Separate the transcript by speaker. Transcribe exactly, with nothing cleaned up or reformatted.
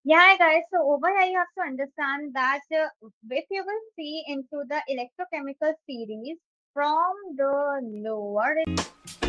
Speaker 1: Yeah, guys. So over here, you have to understand that uh, if you will see into the electrochemical series from the lower